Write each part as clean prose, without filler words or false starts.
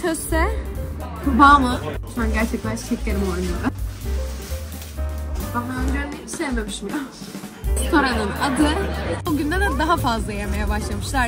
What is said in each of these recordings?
Tösse kıvamı. Şu an gerçekten şekerim oynuyor. Ben önce hiç sevmemişim ya. Restoranın adı. O günden de daha fazla yemeye başlamışlar.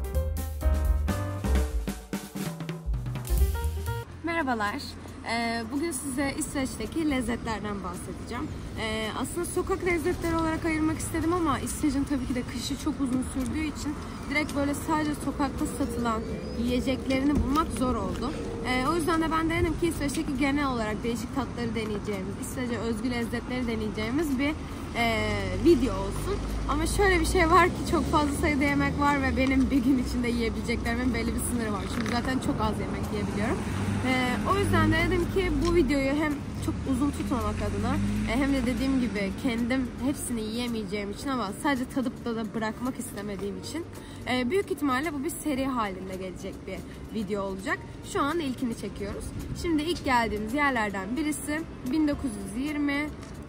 Merhabalar. Bugün size İsveç'teki lezzetlerden bahsedeceğim. Aslında sokak lezzetleri olarak ayırmak istedim ama İsveç'in tabii ki de kışı çok uzun sürdüğü için direkt böyle sadece sokakta satılan yiyeceklerini bulmak zor oldu. O yüzden de ben dedim ki İsveç'teki genel olarak değişik tatları deneyeceğimiz, İsveç'e özgü lezzetleri deneyeceğimiz bir video olsun. Ama şöyle bir şey var ki çok fazla sayıda yemek var ve benim bir gün içinde yiyebileceklerimin belli bir sınırı var. Çünkü zaten çok az yemek yiyebiliyorum. O yüzden de dedim ki bu videoyu hem çok uzun tutmamak adına hem de dediğim gibi kendim hepsini yiyemeyeceğim için ama sadece tadıp da bırakmak istemediğim için büyük ihtimalle bu bir seri halinde gelecek bir video olacak. Şu an ilkini çekiyoruz. Şimdi ilk geldiğimiz yerlerden birisi 1920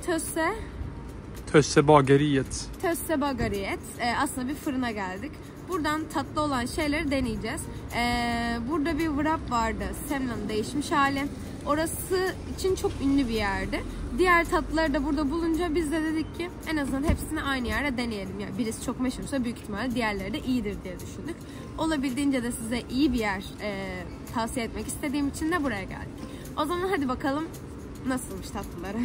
Tösse Bageriet. Tösse Bageriet. Aslında bir fırına geldik. Buradan tatlı olan şeyleri deneyeceğiz. Burada bir wrap vardı. Semla'nın değişmiş hali. Orası için çok ünlü bir yerdi. Diğer tatlıları da burada bulunca biz de dedik ki en azından hepsini aynı yerde deneyelim. Yani birisi çok meşhursa büyük ihtimalle diğerleri de iyidir diye düşündük. Olabildiğince de size iyi bir yer tavsiye etmek istediğim için de buraya geldik. O zaman hadi bakalım nasılmış tatlıları.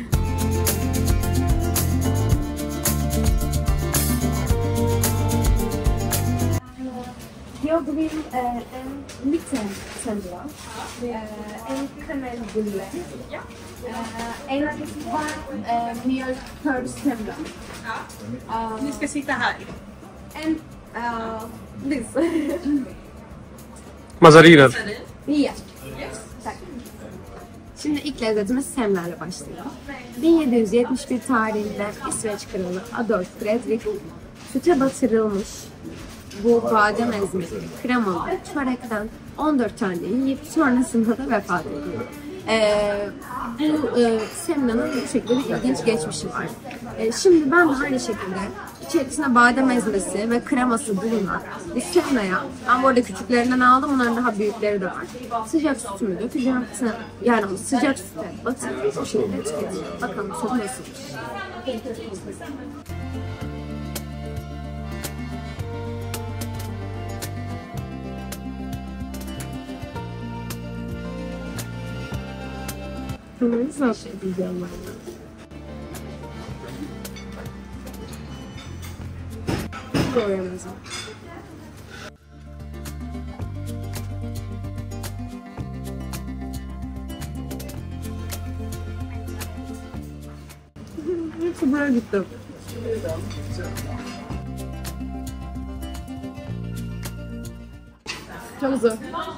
Jag vill en liten semla, en kanelbulle, en varm mjölktorr semla. Ni ska sitta här. En this. Mazariner. Ja. Tack. Şimdi ilk lezzetimiz semlerle başlıyor. 1771 tarihinde İsveç kralı Adolf Fredrik süte batırılmış bu badem ezmeli, kremalı çörekten 14 tane yiyip sonrasında da vefat ediyor. Bu semlanın bu şekilde bir ilginç geçmişi var. Şimdi ben de aynı şekilde içerisinde badem ezmesi ve kreması bulunan bir semlaya, ben bu arada küçüklerinden aldım, onların daha büyükleri de var. Sıcak sütümü dökeceğim, yani o sıcak süte batırıp bu şekilde tüketeceğim. Bakalım çok nasılmış. Nasıl yapacağım ben? Doyamaz. Hepsi buraya gitti. Çok zor.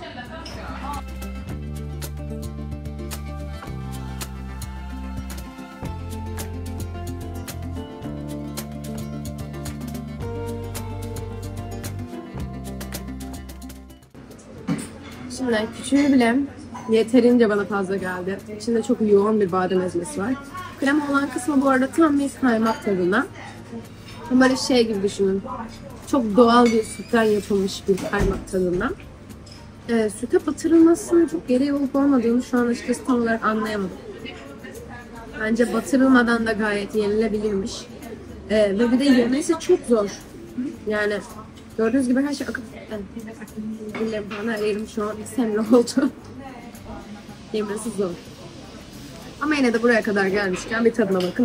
Şimdi küçüğü bile yeterince bana fazla geldi. İçinde çok yoğun bir badem ezmesi var. Krema olan kısmı bu arada tam bir kaymak tadında. Böyle şey gibi düşünün. Çok doğal bir sütten yapılmış bir kaymak tadında. Süte batırılmasının çok gereği olup olmadığını şu an açıkçası tam olarak anlayamadım. Bence batırılmadan da gayet yenilebilirmiş. Ve bir de yemesi çok zor. Yani gördüğünüz gibi her şey akıp ellerim bana eğrim şu an semle oldu. Yemesi zor. Ama yine de buraya kadar gelmişken bir tadına bakın.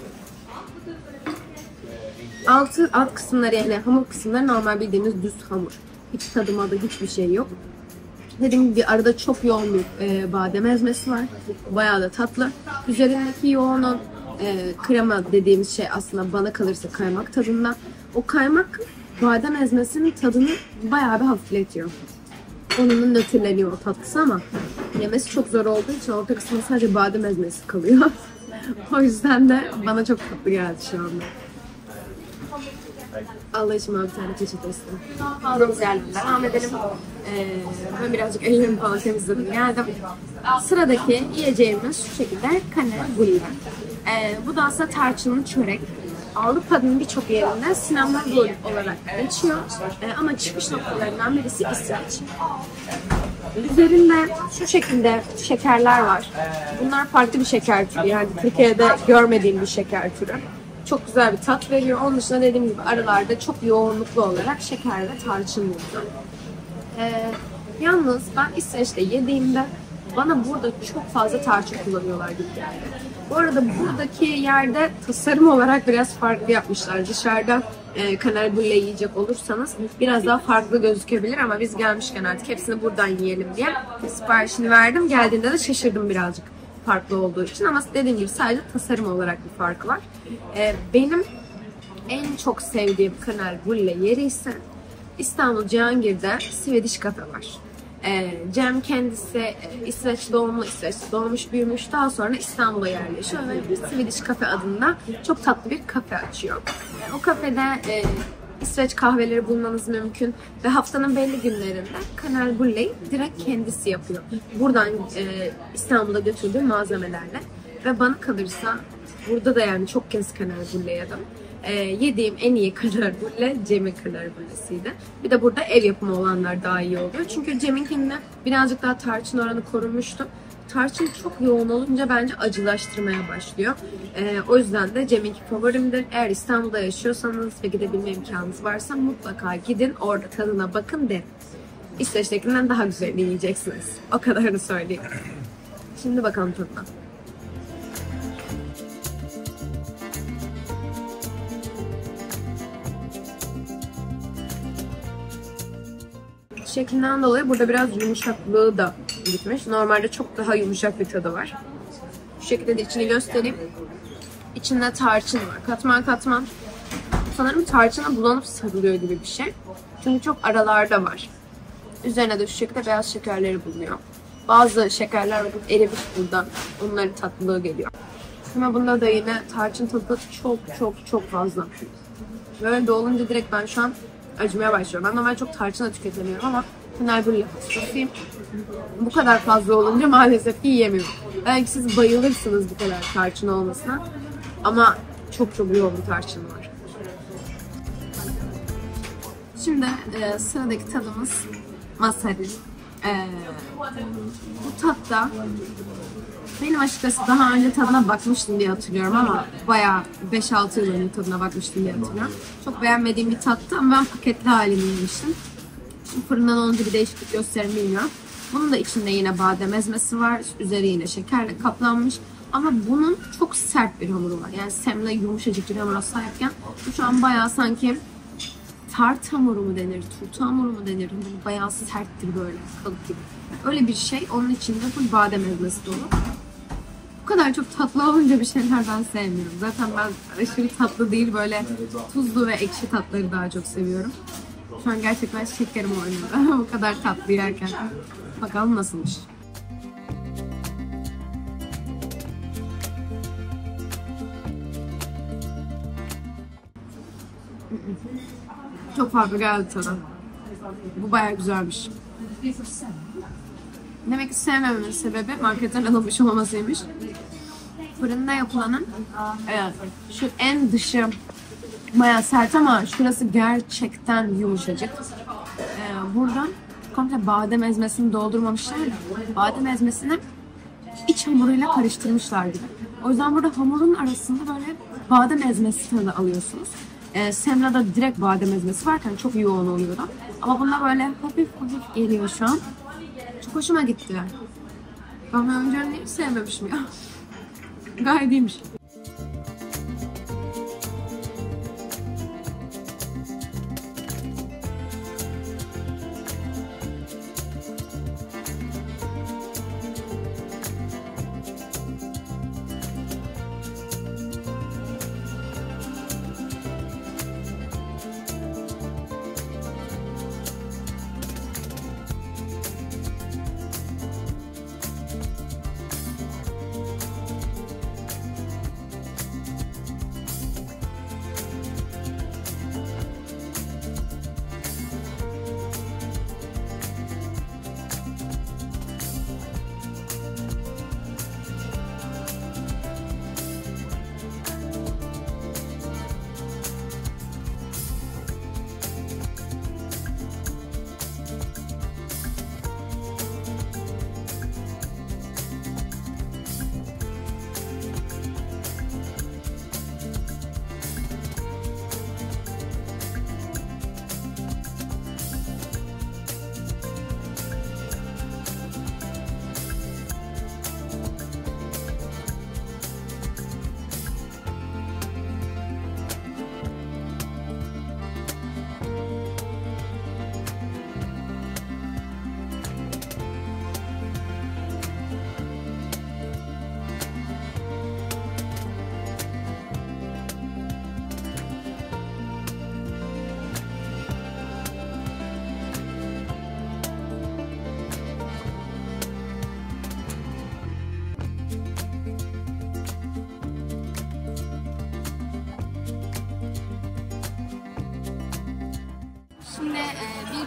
Alt kısımları yani hamur kısımları normal bildiğimiz düz hamur. Hiç tadımadı, hiçbir şey yok. Dediğim gibi arada çok yoğun bir badem ezmesi var. Bayağı da tatlı. Üzerindeki yoğun krema dediğimiz şey aslında bana kalırsa kaymak tadında. O kaymak badem ezmesinin tadını bayağı bir hafifletiyor. Onunla nötrleniyor o tatlısı ama yemesi çok zor olduğu için orta kısmında sadece badem ezmesi kalıyor. O yüzden de bana çok tatlı geldi şu anda. Allah için bir tane peçete istedim. Aldığımız yerden devam edelim. Ben birazcık ellerimi falan temizledim geldim. Sıradaki yiyeceğimiz şu şekilde kanelbulle. Bu da aslında tarçınlı çörek. Avrupa'nın birçok yerinde sinamon olarak geçiyor. Ama çıkış noktalarından birisi İsveç. Üzerinde şu şekilde şekerler var. Bunlar farklı bir şeker türü. Yani Türkiye'de görmediğim bir şeker türü. Çok güzel bir tat veriyor. Onun dışında dediğim gibi aralarda çok yoğunluklu olarak şeker ve tarçın bulunuyor. Yalnız ben İsveç'te yediğimde bana burada çok fazla tarçın kullanıyorlar gibi geldi. Bu arada buradaki yerde tasarım olarak biraz farklı yapmışlar. Dışarıda kanelbulle yiyecek olursanız biraz daha farklı gözükebilir ama biz gelmişken artık hepsini buradan yiyelim diye siparişini verdim. Geldiğinde de şaşırdım birazcık farklı olduğu için ama dediğim gibi sadece tasarım olarak bir farkı var. Benim en çok sevdiğim kanelbulle yeri ise İstanbul Cihangir'de Swedish Cafe var. Cem kendisi İsveç doğumlu, İsveç'te doğmuş büyümüş, daha sonra İstanbul'a yerleşiyor ve bir Swedish Cafe adında çok tatlı bir kafe açıyor. O kafede İsveç kahveleri bulmanız mümkün ve haftanın belli günlerinde kanelbulleyi direkt kendisi yapıyor. Buradan İstanbul'a götürdüğü malzemelerle ve bana kalırsa burada da yani çok kez kanelbulle yedim. Yediğim en iyi kanelbulle Cem'in kanelbullesiydi. Bir de burada ev yapımı olanlar daha iyi oluyor. Çünkü Cem'inkinde birazcık daha tarçın oranı korunmuştu. Tarçın çok yoğun olunca bence acılaştırmaya başlıyor. O yüzden de Cem'inki favorimdir. Eğer İstanbul'da yaşıyorsanız ve gidebilme imkanınız varsa mutlaka gidin, orada tadına bakın derim. İsveç'tekinden daha güzelini yiyeceksiniz. O kadarını söyleyeyim. Şimdi bakalım tadına. Şeklinden dolayı burada biraz yumuşaklığı da gitmiş. Normalde çok daha yumuşak bir tadı var. Şu şekilde de içini göstereyim. İçinde tarçın var. Katman katman. Sanırım tarçına bulanıp sarılıyor gibi bir şey. Çünkü çok aralarda var. Üzerine de şu şekilde beyaz şekerleri bulunuyor. Bazı şekerler bakıp erimiş buradan. Onların tatlılığı geliyor. Ama bunda da yine tarçın tadı çok fazla. Böyle de olunca direkt ben şu an acımaya başlıyorum. Ben normal çok tarçın da tüketemiyorum ama kanelbulle hastasıyım. Bu kadar fazla olunca maalesef ki yiyemiyorum. Belki siz bayılırsınız bu kadar tarçın olmasına. Ama çok yoğun bir tarçın var. Şimdi sıradaki tadımız masari. Bu tatta benim açıkçası daha önce tadına bakmıştım diye hatırlıyorum ama bayağı 5-6 yıl önce tadına bakmıştım diye hatırlıyorum. Çok beğenmediğim bir tattı ama ben paketli halini yemiştim. Şimdi fırından olunca bir değişiklik gösterim bilmiyorum. Bunun da içinde yine badem ezmesi var. Üzeri yine şekerle kaplanmış. Ama bunun çok sert bir hamuru var. Yani semle yumuşacık bir hamura sahipken bu şu an bayağı sanki tart hamuru mu denir, turta hamuru mu denir? Yani bayağı serttir böyle, kalıp gibi. Öyle bir şey. Onun içinde full badem ezmesi dolu. Bu kadar çok tatlı olunca bir şeyler ben sevmiyorum. Zaten ben aşırı tatlı değil, böyle tuzlu ve ekşi tatları daha çok seviyorum. Şu an gerçekten şekerim oynuyor. Bu kadar tatlı yerken. Bakalım nasılmış. Çok farklı geldi tadı. Bu bayağı güzelmiş. Demek ki sevmememin sebebi marketten alınmış olmasıymış. Fırında yapılanın şu en dışı bayağı sert ama şurası gerçekten yumuşacık. Buradan komple badem ezmesini doldurmamışlar. Badem ezmesini iç hamuruyla karıştırmışlar gibi. O yüzden burada hamurun arasında böyle badem ezmesi tadı alıyorsunuz. Semra'da direkt badem ezmesi varken çok yoğun oluyordu. Ama bunda böyle hafif geliyor şu an. Çok hoşuma gitti. Ben önceden hiç sevmemişim ya. Gayet iyiymiş.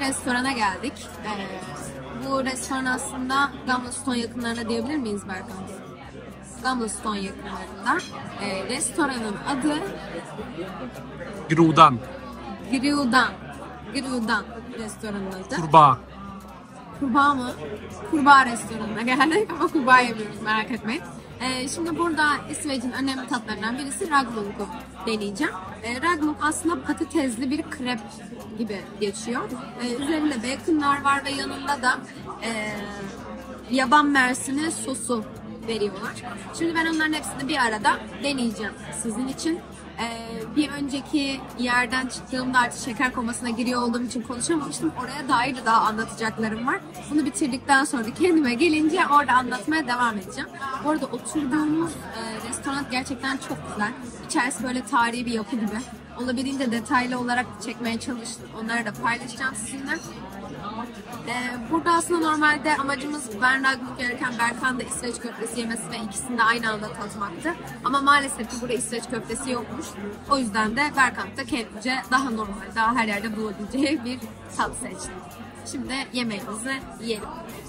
restorana geldik. Bu restoran aslında Gamlestone yakınlarında diyebilir miyiz Berkan? Gamlestone yakınlarında. Restoranın adı Grudan. Grudan restoranın adı. Kurbağa. Kurbağa mı? Kurbağa restoranına geldik ama kurbağa yemiyoruz, merak etmeyin. Şimdi burada İsveç'in önemli tatlarından birisi ragluk'u deneyeceğim. Ragluk aslında patatesli bir krep gibi geçiyor. Üzerinde baconlar var ve yanında da yaban mersini sosu veriyorlar. Şimdi ben onların hepsini bir arada deneyeceğim sizin için. Bir önceki yerden çıktığımda artık şeker komasına giriyor olduğum için konuşamamıştım. Oraya dair de daha anlatacaklarım var. Bunu bitirdikten sonra kendime gelince orada anlatmaya devam edeceğim. Bu arada oturduğumuz restoran gerçekten çok güzel. İçerisi böyle tarihi bir yapı gibi. Olabildiğince detaylı olarak çekmeye çalıştım. Onları da paylaşacağım sizinle. Burada aslında normalde amacımız ben ragluk yerken Berkan da İsveç köftesi yemesi ve ikisini de aynı anda tatmaktı. Ama maalesef ki burada İsveç köftesi yokmuş. O yüzden de Berkan da kendince daha normal, daha her yerde bulabileceği bir tat seçti. Şimdi yemeğimizi yiyelim.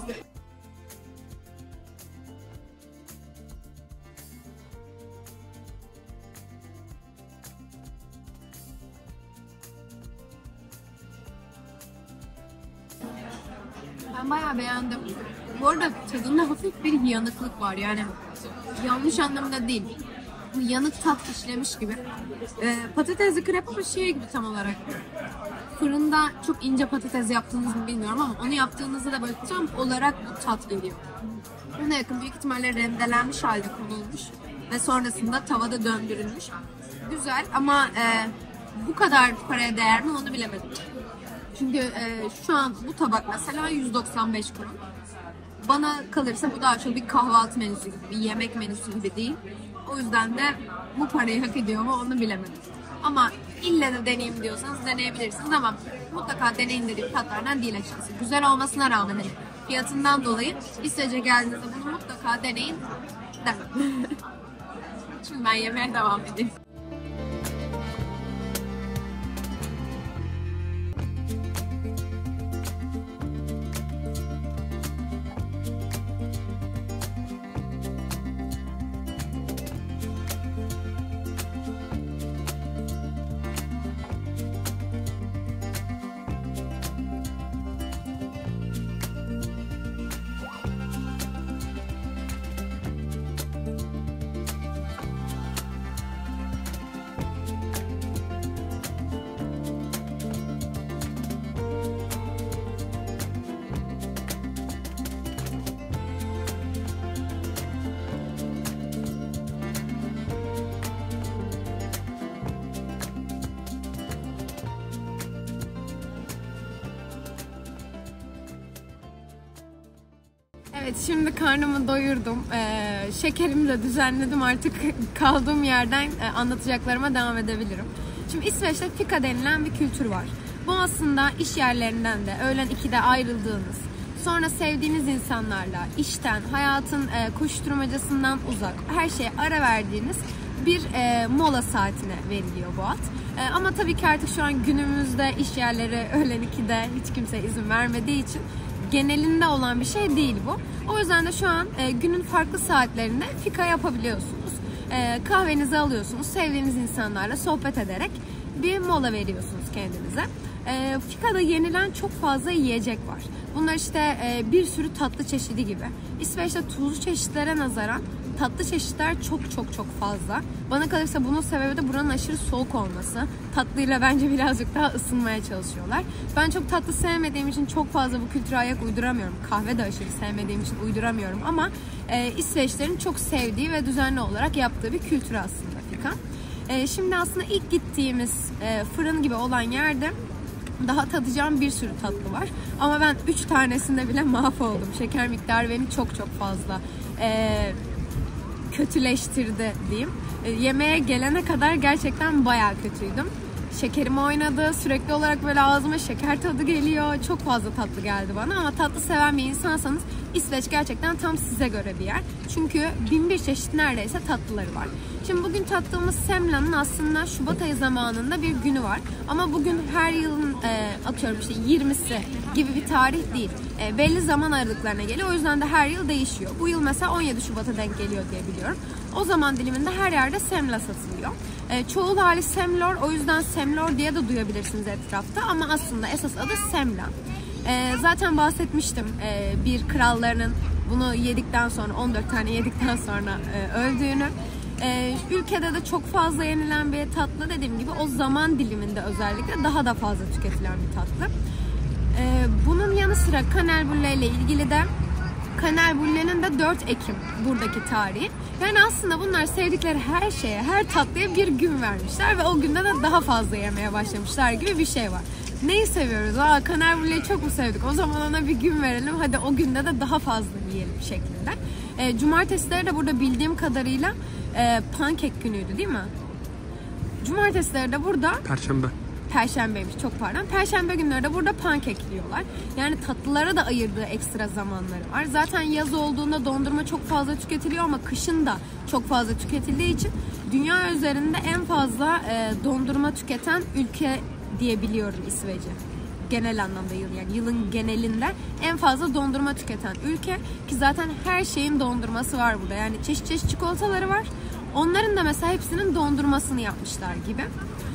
Ben bayağı beğendim. Bu arada tadında hafif bir yanıklık var, yani yanlış anlamda değil. Yanık tat işlemiş gibi. Patatesli krep ama şey gibi tam olarak. Fırında çok ince patates yaptığınızı mı bilmiyorum ama onu yaptığınızda da böyle tam olarak bu tat geliyor. Buna yakın büyük ihtimalle rendelenmiş halde konulmuş ve sonrasında tavada döndürülmüş. Güzel ama bu kadar paraya değer mi onu bilemedim. Çünkü şu an bu tabak mesela 195 kron. Bana kalırsa bu daha çok bir kahvaltı menüsü gibi, bir yemek menüsü gibi değil. O yüzden de bu parayı hak ediyor mu onu bilemedim. Ama ille de deneyim diyorsanız deneyebilirsiniz ama mutlaka deneyin dediğim tatlardan değil açıkçası. Güzel olmasına rağmen fiyatından dolayı İsveç'e geldiğinizde bunu mutlaka deneyin demem. Şimdi ben yemeğe devam edeyim. Evet, şimdi karnımı doyurdum. Şekerimi de düzenledim. Artık kaldığım yerden anlatacaklarıma devam edebilirim. Şimdi İsveç'te fika denilen bir kültür var. Bu aslında iş yerlerinden de öğlen 2'de ayrıldığınız, sonra sevdiğiniz insanlarla işten, hayatın koşturmacasından uzak, her şeye ara verdiğiniz bir mola saatine veriliyor bu ad. Ama tabii ki artık şu an günümüzde iş yerleri öğlen 2'de hiç kimse izin vermediği için genelinde olan bir şey değil bu. O yüzden de şu an günün farklı saatlerinde fika yapabiliyorsunuz. Kahvenizi alıyorsunuz, sevdiğiniz insanlarla sohbet ederek bir mola veriyorsunuz kendinize. Fikada yenilen çok fazla yiyecek var. Bunlar işte bir sürü tatlı çeşidi gibi. İsveç'te tuzlu çeşitlere nazaran tatlı çeşitler çok fazla. Bana kalırsa bunun sebebi de buranın aşırı soğuk olması. Tatlıyla bence birazcık daha ısınmaya çalışıyorlar. Ben çok tatlı sevmediğim için çok fazla bu kültüre ayak uyduramıyorum. Kahve de aşırı sevmediğim için uyduramıyorum ama İsveçlerin çok sevdiği ve düzenli olarak yaptığı bir kültür aslında fika. Şimdi aslında ilk gittiğimiz fırın gibi olan yerde daha tadacağım bir sürü tatlı var. Ama ben 3 tanesinde bile mahvoldum. Şeker miktarı beni çok fazla kötüleştirdi diyeyim. Yemeğe gelene kadar gerçekten bayağı kötüydüm. Şekerim oynadı. Sürekli olarak böyle ağzıma şeker tadı geliyor. Çok fazla tatlı geldi bana ama tatlı seven bir insansanız İsveç gerçekten tam size göre bir yer. Çünkü 1001 çeşit neredeyse tatlıları var. Şimdi bugün tattığımız semlanın aslında Şubat ayı zamanında bir günü var. Ama bugün her yılın atıyorum işte 20'si gibi bir tarih değil. Belli zaman aralıklarına geliyor. O yüzden de her yıl değişiyor. Bu yıl mesela 17 Şubat'a denk geliyor diye biliyorum. O zaman diliminde her yerde semla satılıyor. Çoğul hali semlor, o yüzden semlor diye de duyabilirsiniz etrafta. Ama aslında esas adı semla. Zaten bahsetmiştim bir krallarının bunu yedikten sonra 14 tane yedikten sonra öldüğünü. Ülkede de çok fazla yenilen bir tatlı, dediğim gibi o zaman diliminde özellikle daha da fazla tüketilen bir tatlı. Bunun yanı sıra Kanelbulle ile ilgili de Kanelbulle'nin de 4 Ekim buradaki tarihi. Yani aslında bunlar sevdikleri her şeye, her tatlıya bir gün vermişler ve o günde de daha fazla yemeye başlamışlar gibi bir şey var. Neyi seviyoruz? Kanelbulle'yi çok mu sevdik? O zaman ona bir gün verelim. Hadi o günde de daha fazla yiyelim şeklinde. Cumartesileri de burada bildiğim kadarıyla pankek günüydü değil mi? Cumartesileri de burada... Perşembeymiş, çok pardon. Perşembe günleri de burada pankek yiyorlar. Yani tatlılara da ayırdığı ekstra zamanları var. Zaten yaz olduğunda dondurma çok fazla tüketiliyor ama kışın da çok fazla tüketildiği için dünya üzerinde en fazla dondurma tüketen ülke diyebiliyorum İsveç'i. Genel anlamda yani yılın genelinde en fazla dondurma tüketen ülke ki zaten her şeyin dondurması var burada. Yani çeşit çeşit çikolataları var. Onların da mesela hepsinin dondurmasını yapmışlar gibi.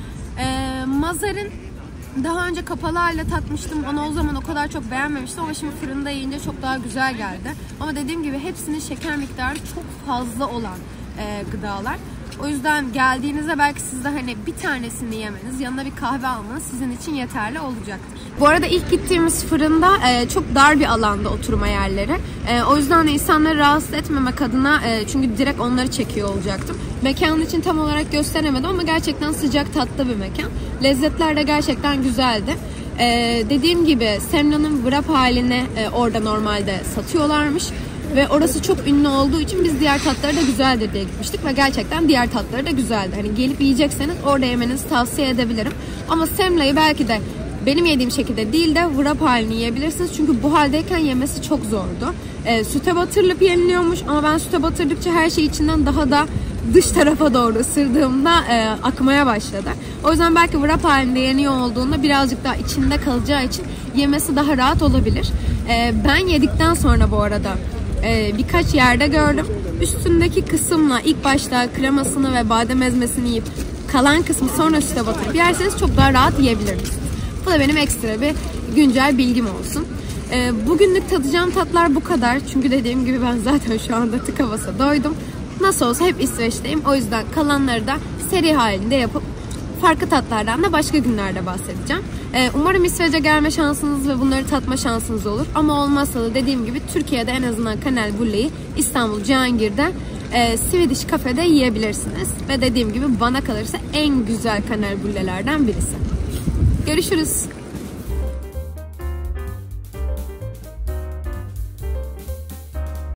Mazar'ın daha önce kapalı halde tatmıştım. Onu o zaman o kadar çok beğenmemiştim ama şimdi fırında yiyince çok daha güzel geldi. Ama dediğim gibi hepsinin şeker miktarı çok fazla olan gıdalar. O yüzden geldiğinizde belki siz de hani bir tanesini yemeniz, yanına bir kahve almanız sizin için yeterli olacaktır. Bu arada ilk gittiğimiz fırında çok dar bir alanda oturma yerleri. O yüzden de insanları rahatsız etmemek adına çünkü direkt onları çekiyor olacaktım. Mekanın için tam olarak gösteremedim ama gerçekten sıcak, tatlı bir mekan. Lezzetler de gerçekten güzeldi. Dediğim gibi semlanın wrap halini orada normalde satıyorlarmış. Ve orası çok ünlü olduğu için biz diğer tatları da güzeldir diye gitmiştik ve gerçekten diğer tatları da güzeldi. Hani gelip yiyecekseniz orada yemenizi tavsiye edebilirim. Ama semlayı belki de benim yediğim şekilde değil de wrap halini yiyebilirsiniz. Çünkü bu haldeyken yemesi çok zordu. Süte batırılıp yeniliyormuş ama ben süte batırdıkça her şey içinden daha da dış tarafa doğru ısırdığımda akmaya başladı. O yüzden belki wrap halinde yeniyor olduğunda birazcık daha içinde kalacağı için yemesi daha rahat olabilir. Ben yedikten sonra bu arada birkaç yerde gördüm. Üstündeki kısımla ilk başta kremasını ve badem ezmesini yiyip kalan kısmı sonra süte batırıp yerseniz çok daha rahat yiyebilirsiniz. Bu da benim ekstra bir güncel bilgim olsun. Bugünlük tadacağım tatlar bu kadar. Çünkü dediğim gibi ben zaten şu anda tıka basa doydum. Nasıl olsa hep İsveç'teyim. O yüzden kalanları da seri halinde yapıp farklı tatlardan da başka günlerde bahsedeceğim. Umarım İsveç'e gelme şansınız ve bunları tatma şansınız olur. Ama olmazsa da dediğim gibi Türkiye'de en azından Kanelbulle'yi İstanbul Cihangir'de Swedish Cafe'de yiyebilirsiniz. Ve dediğim gibi bana kalırsa en güzel Kanelbulle'lerden birisi. Görüşürüz.